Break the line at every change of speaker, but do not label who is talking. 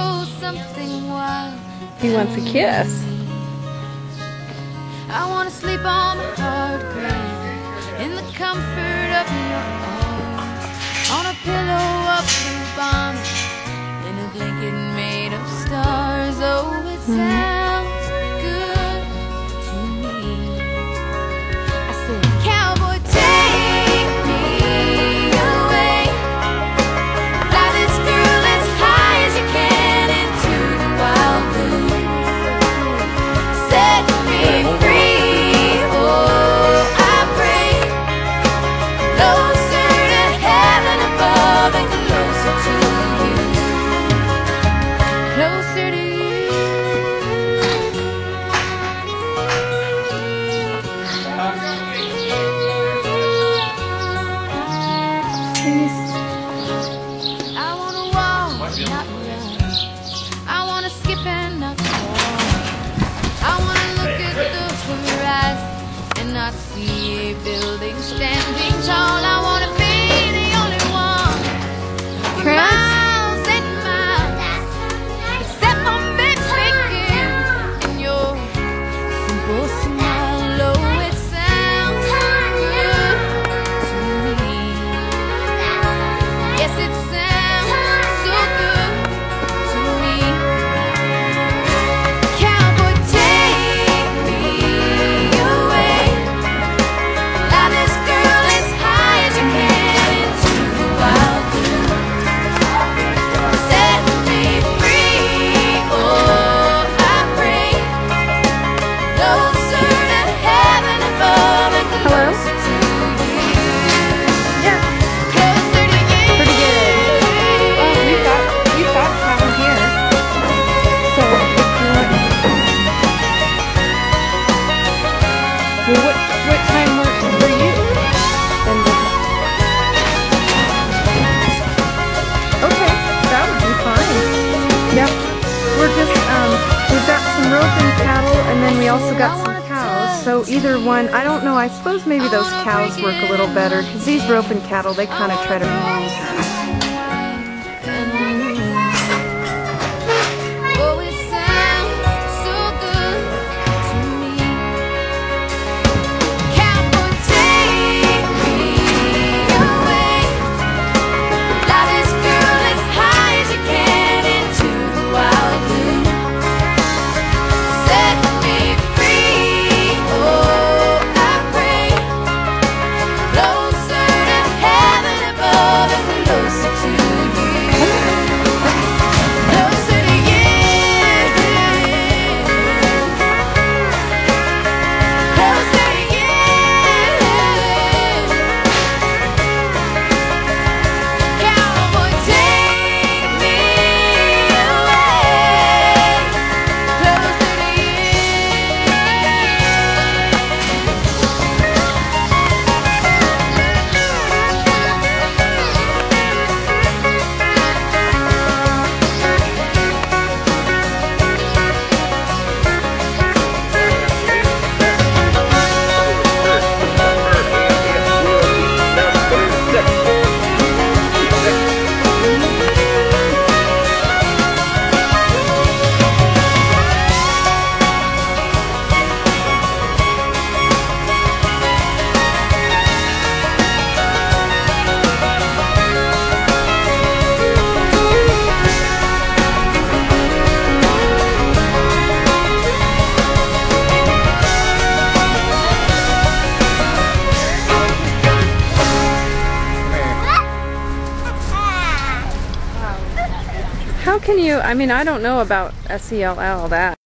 Oh, something wild.
He wants a kiss.
I want to sleep on my hard ground in the comfort of your arms, on a pillow of blue bonnet, in a blanket made of stars. Oh, it sounds good to me. I said, cowboy, take me away, fly this girl as high as you can into the wild blue, set me free. Oh, I pray, closer to heaven above and closer to you, closer to you. I wanna walk, not run. I wanna skip and not fall. I wanna look at the horizon and not see a building standing tall. I wanna be the only one for miles and miles, except for big bacon and your simple smile. Oh, it sounds good to me. Yes, it sounds so good to me. Cowboy, take me away, fly this girl as high as you can into the wild blue, set me free. Oh, I pray, closer to heaven above and closer to you.
Yeah.
Closer to you.
Pretty good. You've got power here. So if you want, well, what time works for you? Then okay, that would be fine. Yep. We're just we've got some roping cattle, and then we also got some cows. So either one, I don't know. I suppose maybe those cows work a little better because these roping cattle, they kind of try to.
Oh, it sounds so good to me. Cowboy, take me away, fly this girl as high as you can into the wild blue, set me free. Oh, I pray, closer to heaven above and closer to you, closer to you, closer to you. Cowboy, take me away, closer to
How can you? I mean, I don't know about SELL that.